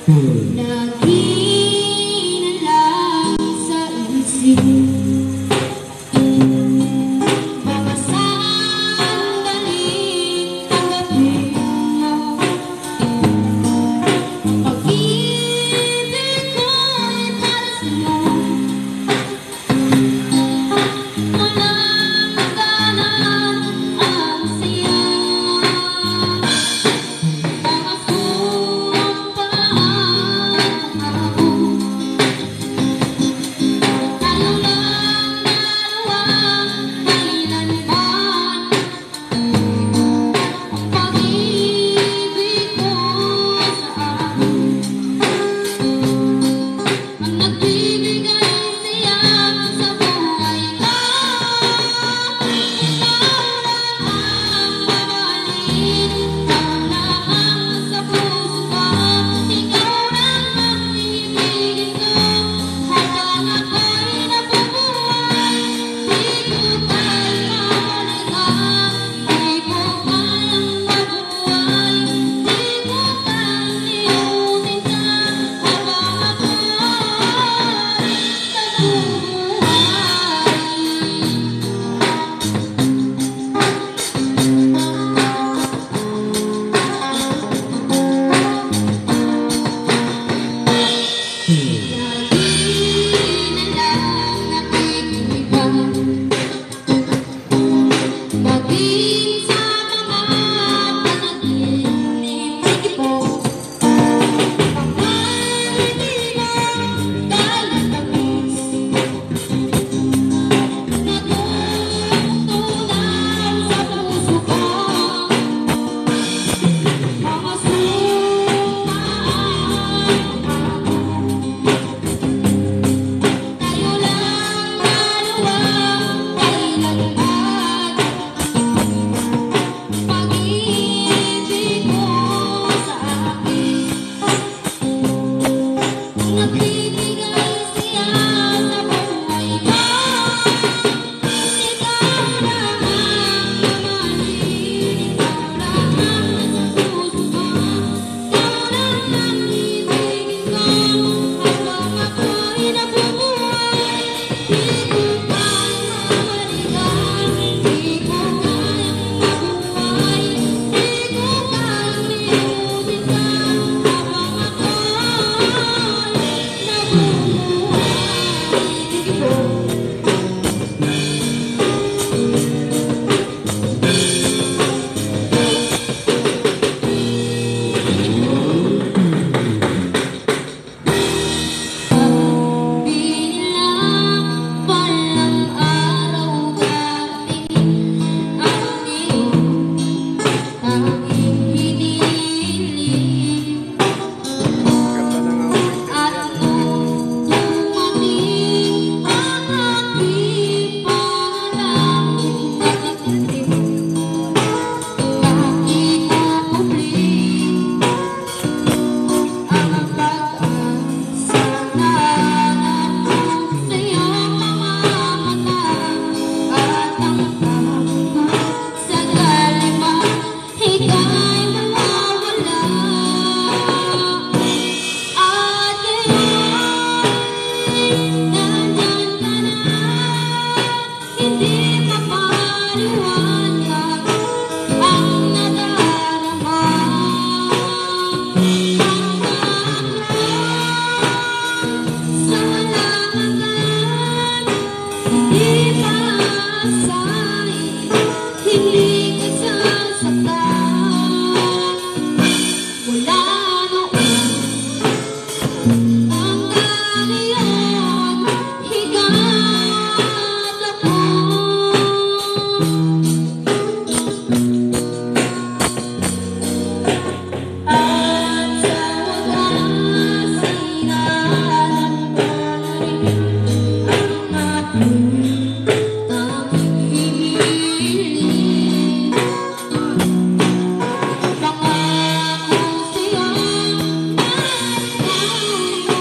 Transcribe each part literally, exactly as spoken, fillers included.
Naginalang sa isip mga sandaling tanggapin mo. Pag-ibig ko'y para sa'yo, walang hangganan ang saya. Mga sumpaan ako, tayo lang dalawang kailanman. Ang pag-ibig mo sa akin ang nagbibigay siya sa buhay ko. Ikaw lang ang mamahalin, ikaw lang ang sa puso ko, ikaw lang ang ibigin ko habang ako'y nabubuhay. Di ko kayang mabalikan, di ko kayang mabuhay, di ko kayang limutin ka habang ako'y nabubuhay. Naginalang nakikinig ka, maging sa mga panaginip ko. Pangangaibigan dahil tamis, natutunaw sa puso ko. Mga sumpaan ako, tayo lang dalawang kailanman. Pag-ibig mo sa akin ang nagbibigay siya sa buhay ko. Ikaw lang ang mamahalin, ikaw lang ang sa puso ko, ikaw lang ang ibigin ko habang ako'y nabubuhay. Di ko kayang mabalikan, di ko kayang mabuhay, di ko kayang limutin ka habang ako'y nabubuhay. Sige po. Binilang walang araw darating ang iyong tanging hinihiling. At nung dumating ang aking panalangin at itindig, nakita ko muli ang pag-asa na hanap ko sa iyong mga mata at ang tama sa kalimang ika'y mawawala. At ngayon, nandyan ka na, hindi mapaliwanag ang nadarama. Ang sa walang hanggan, hindi maasahin, hindi ka sasaktan. Wala noon hanggang ngayon, higat ako. At sa wakas, hinahanap ko na rin ang aking tanging hinihiling. Pangako sa'yo,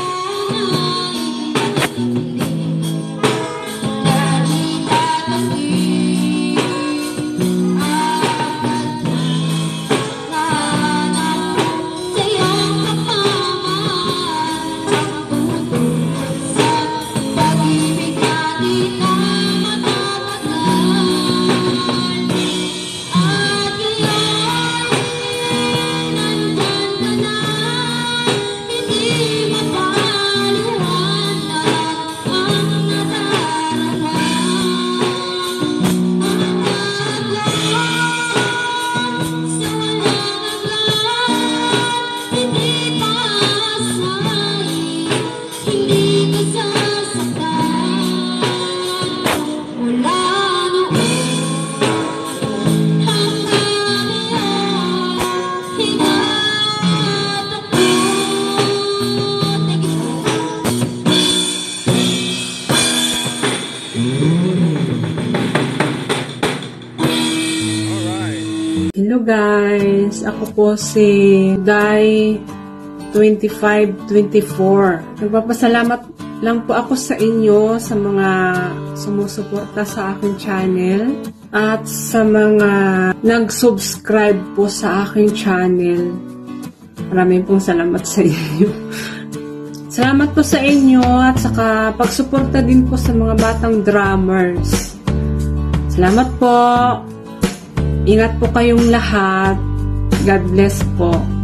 Ako po si Dai twenty-five twenty-four. Nagpapasalamat lang po ako sa inyo sa mga sumusuporta sa aking channel at sa mga nag-subscribe po sa aking channel. Maraming pong salamat sa inyo. Salamat po sa inyo at saka pagsuporta din po sa mga batang drummers. Salamat po. Ingat po kayong lahat. God bless po.